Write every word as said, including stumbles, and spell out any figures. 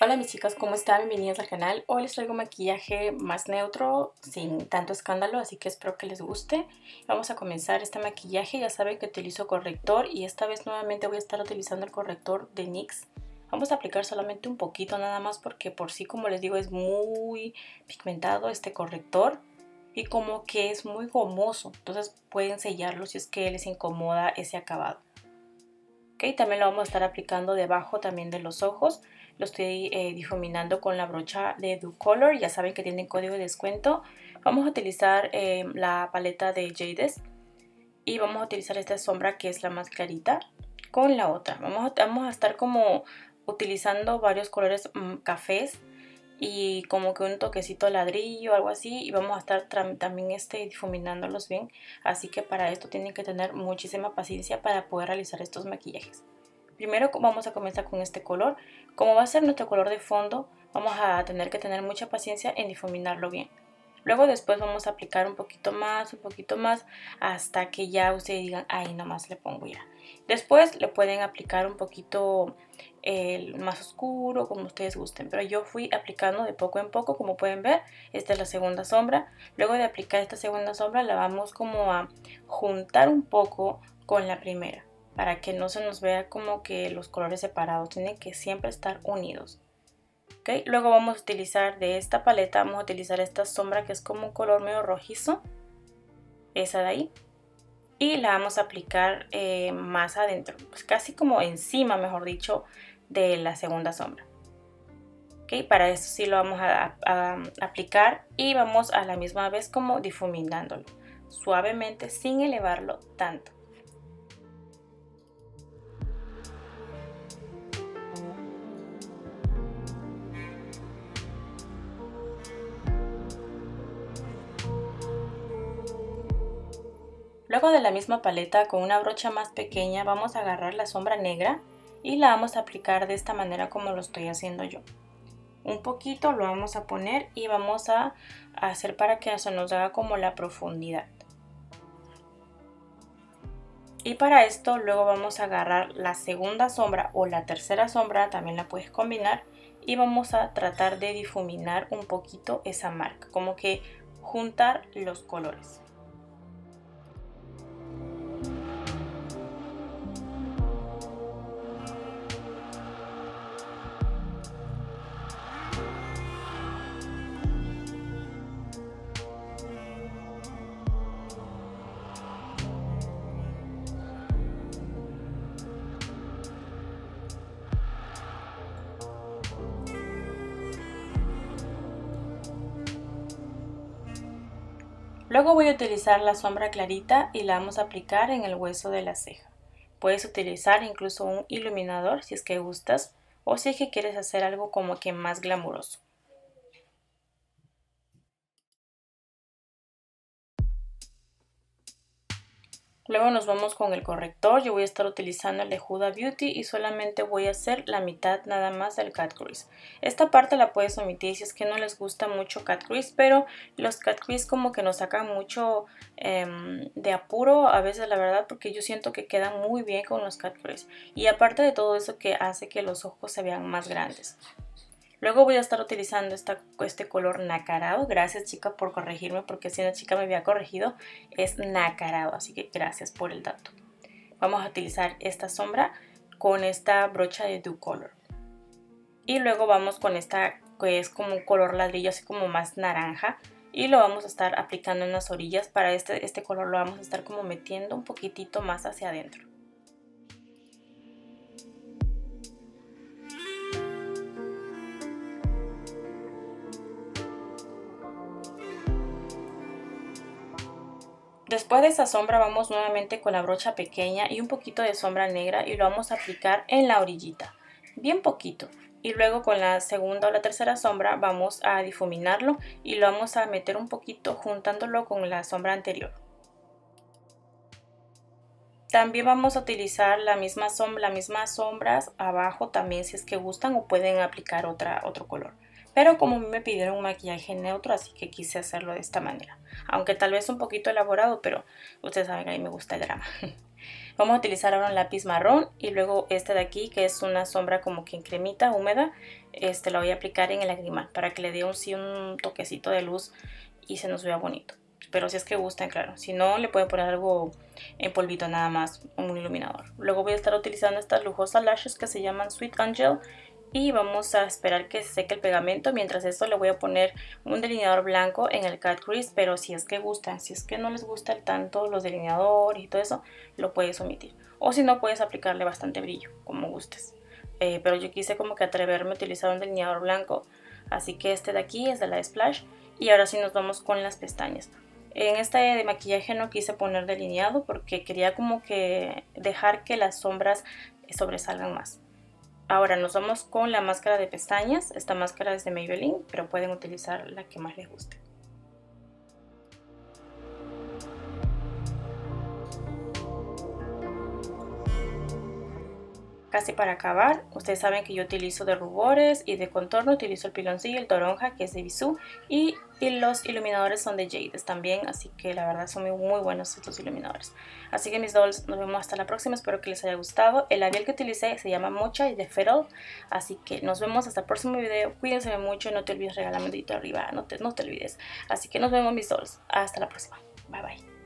Hola mis chicas, ¿cómo están? Bienvenidas al canal. Hoy les traigo maquillaje más neutro, sin tanto escándalo, así que espero que les guste. Vamos a comenzar este maquillaje. Ya saben que utilizo corrector y esta vez nuevamente voy a estar utilizando el corrector de NYX. Vamos a aplicar solamente un poquito nada más porque por sí, como les digo, es muy pigmentado este corrector y como que es muy gomoso. Entonces pueden sellarlo si es que les incomoda ese acabado. Ok, también lo vamos a estar aplicando debajo también de los ojos. Lo estoy eh, difuminando con la brocha de Ducolor. Ya saben que tienen código de descuento. Vamos a utilizar eh, la paleta de Jades. Y vamos a utilizar esta sombra que es la más clarita con la otra. Vamos a, vamos a estar como utilizando varios colores mmm, cafés. Y como que un toquecito ladrillo o algo así. Y vamos a estar también este, difuminándolos bien. Así que para esto tienen que tener muchísima paciencia para poder realizar estos maquillajes. Primero vamos a comenzar con este color. Como va a ser nuestro color de fondo, vamos a tener que tener mucha paciencia en difuminarlo bien. Luego después vamos a aplicar un poquito más, un poquito más, hasta que ya ustedes digan, ahí nomás le pongo ya. Después le pueden aplicar un poquito eh, más oscuro, como ustedes gusten. Pero yo fui aplicando de poco en poco, como pueden ver. Esta es la segunda sombra. Luego de aplicar esta segunda sombra, la vamos como a juntar un poco con la primera, para que no se nos vea como que los colores separados, tienen que siempre estar unidos. ¿Okay? Luego vamos a utilizar de esta paleta, vamos a utilizar esta sombra que es como un color medio rojizo, esa de ahí, y la vamos a aplicar eh, más adentro, pues casi como encima, mejor dicho, de la segunda sombra. ¿Okay? Para eso sí lo vamos a, a, a aplicar y vamos a la misma vez como difuminándolo, suavemente sin elevarlo tanto. Luego de la misma paleta, con una brocha más pequeña, vamos a agarrar la sombra negra y la vamos a aplicar de esta manera como lo estoy haciendo yo. Un poquito lo vamos a poner y vamos a hacer para que se nos haga como la profundidad. Y para esto luego vamos a agarrar la segunda sombra o la tercera sombra, también la puedes combinar, y vamos a tratar de difuminar un poquito esa marca, como que juntar los colores. Luego voy a utilizar la sombra clarita y la vamos a aplicar en el hueso de la ceja. Puedes utilizar incluso un iluminador si es que gustas o si es que quieres hacer algo como que más glamuroso. Luego nos vamos con el corrector. Yo voy a estar utilizando el de Huda Beauty y solamente voy a hacer la mitad nada más del cat crease. Esta parte la puedes omitir si es que no les gusta mucho cat crease, pero los cat crease como que nos sacan mucho eh, de apuro a veces, la verdad, porque yo siento que quedan muy bien con los cat crease. Y aparte de todo eso, que hace que los ojos se vean más grandes. Luego voy a estar utilizando esta, este color nacarado. Gracias, chica, por corregirme, porque si una chica me había corregido, es nacarado, así que gracias por el dato. Vamos a utilizar esta sombra con esta brocha de Ducolor. Y luego vamos con esta que es como un color ladrillo, así como más naranja. Y lo vamos a estar aplicando en las orillas. Para este, este color lo vamos a estar como metiendo un poquitito más hacia adentro. Después de esa sombra vamos nuevamente con la brocha pequeña y un poquito de sombra negra y lo vamos a aplicar en la orillita, bien poquito. Y luego con la segunda o la tercera sombra vamos a difuminarlo y lo vamos a meter un poquito juntándolo con la sombra anterior. También vamos a utilizar la misma sombra, las mismas sombras abajo también si es que gustan o pueden aplicar otra, otro color. Pero como a mí me pidieron un maquillaje neutro, así que quise hacerlo de esta manera. Aunque tal vez un poquito elaborado, pero ustedes saben que a mí me gusta el drama. Vamos a utilizar ahora un lápiz marrón y luego este de aquí, que es una sombra como que en cremita húmeda. Este lo voy a aplicar en el lagrimal para que le dé un, sí, un toquecito de luz y se nos vea bonito. Pero si es que gustan, claro. Si no, le pueden poner algo en polvito nada más, un iluminador. Luego voy a estar utilizando estas lujosas lashes que se llaman Sweet Angel. Y vamos a esperar que se seque el pegamento. Mientras esto le voy a poner un delineador blanco en el cut crease. Pero si es que gustan, si es que no les gusta tanto los delineadores y todo eso, lo puedes omitir. O si no, puedes aplicarle bastante brillo, como gustes. Eh, pero yo quise como que atreverme a utilizar un delineador blanco. Así que este de aquí es de la Splash. Y ahora sí nos vamos con las pestañas. En este de maquillaje no quise poner delineado porque quería como que dejar que las sombras sobresalgan más. Ahora nos vamos con la máscara de pestañas. Esta máscara es de Maybelline, pero pueden utilizar la que más les guste. Casi para acabar, ustedes saben que yo utilizo de rubores y de contorno, utilizo el piloncillo, el toronja que es de Bisú y, y los iluminadores son de Jade también, así que la verdad son muy, muy buenos estos iluminadores. Así que mis dolls, nos vemos hasta la próxima, espero que les haya gustado. El labial que utilicé se llama Mocha y de Feral, así que nos vemos hasta el próximo video, cuídense mucho y no te olvides regalarme un dedito arriba, no te, no te olvides. Así que nos vemos mis dolls, hasta la próxima, bye bye.